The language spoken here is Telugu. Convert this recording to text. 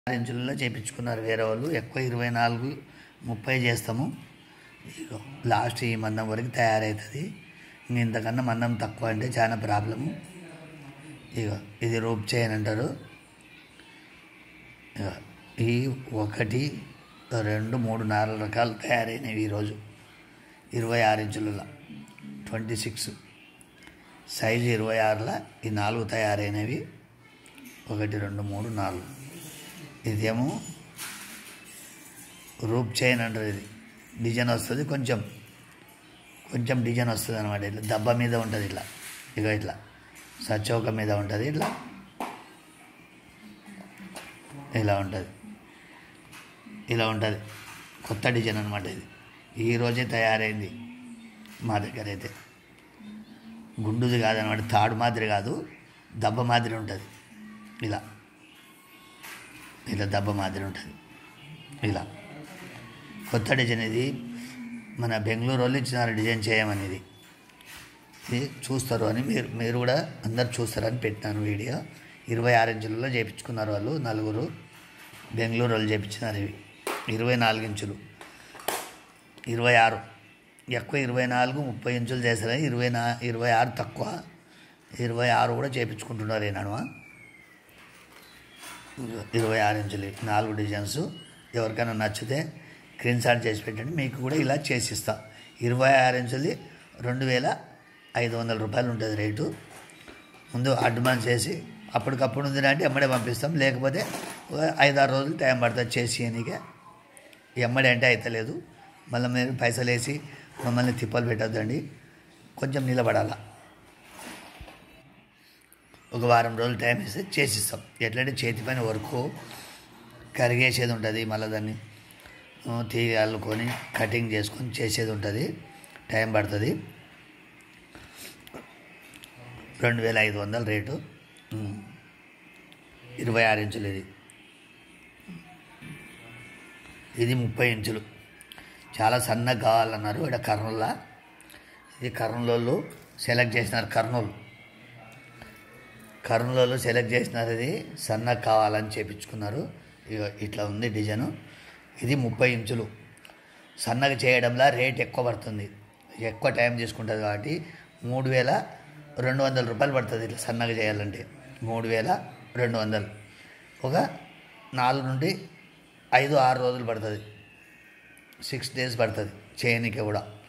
6 ఇంచులలో చేయించుకున్నారు వేరే వాళ్ళు. ఎక్కువ 24, 30 చేస్తాము. లాస్ట్ ఈ మందం వరకు తయారవుతుంది. ఇంతకన్నా మందం తక్కువ అంటే చాలా ప్రాబ్లము. ఇది రూప్ చైన్ అంటారు. ఈ 1, 2, 3, 4 రకాలు తయారైనవి ఈరోజు 26 ఇంచులలో 26 సైజు 26ల ఈ 4 తయారైనవి. 1, 2, 3, 4. ఇదేమో రూప్ చైన్ అంటారు. ఇది డిజైన్ వస్తుంది, కొంచెం డిజైన్ వస్తుంది అనమాట. ఇట్లా దెబ్బ మీద ఉంటుంది, ఇట్లా సచౌక మీద ఉంటుంది, ఇలా ఉంటుంది. కొత్త డిజైన్ అనమాట. ఇది ఈరోజే తయారైంది మా దగ్గర. అయితే గుండుది కాదనమాట, తాడు మాదిరి కాదు, దెబ్బ మాదిరి ఉంటుంది. ఇలా దెబ్బ మాదిరి ఉంటుంది. ఇలా కొత్త డిజైన్. ఇది మన బెంగళూరు వాళ్ళు ఇచ్చినారు డిజైన్ చేయమనేది. ఇది చూస్తారు అని మీరు కూడా అందరు చూస్తారని పెట్టినాను వీడియో. 26 ఇంచులలో చేయించుకున్నారు వాళ్ళు 4 బెంగళూరు వాళ్ళు చేయించినారు. ఇవి 24 ఇంచులు, 26 ఎక్కువ, 24, 30 ఇంచులు చేస్తారు. 26 తక్కువ, 26 కూడా చేయించుకుంటున్నారు. ఏనాడు 26 ఇంచులు 4 డిజైన్స్. ఎవరికైనా నచ్చితే స్క్రీన్ షాట్ చేసి పెట్టండి, మీకు కూడా ఇలా చేసిస్తా. 26 ఇంచులది 2500 రూపాయలు ఉంటుంది రేటు. ముందు అడ్వాన్స్ చేసి అప్పటికప్పుడు ఉంది అంటే ఎమ్మడే పంపిస్తాం. లేకపోతే 5-6 రోజులు టైం పడుతుంది చేసి అనికే. ఎమ్మడే అంటే అవుతలేదు. మళ్ళీ మీరు పైసలు వేసి మమ్మల్ని తిప్పలు పెట్టద్దండి, కొంచెం నిలబడాల. ఒక వారం రోజులు టైం ఇస్తే చేసిస్తాం. ఎట్లంటే చేతి పైన వర్క్ కరిగేసేది ఉంటుంది, మళ్ళీ దాన్ని తీగ అల్లుకొని కటింగ్ చేసుకొని చేసేది ఉంటుంది, టైం పడుతుంది. 2500 రేటు. 26 ఇంచులు. ఇది 30 ఇంచులు. చాలా సన్నగా కావాలన్నారు ఇక్కడ కర్నూలులో. ఇది కర్నూలు సెలెక్ట్ చేసినారు. కర్నూలు సెలెక్ట్ చేసినారు. ఇది సన్నగా కావాలని చేయించుకున్నారు. ఇట్లా ఉంది డిజైను. ఇది 30 ఇంచులు. సన్నగా చేయడంలో రేట్ ఎక్కువ పడుతుంది, ఎక్కువ టైం తీసుకుంటుంది. కాబట్టి 3200 రూపాయలు పడుతుంది. ఇట్లా సన్నగా చేయాలంటే 3200. ఒక 4 నుండి 5-6 రోజులు పడుతుంది. 6 days పడుతుంది చేయనీకి కూడా.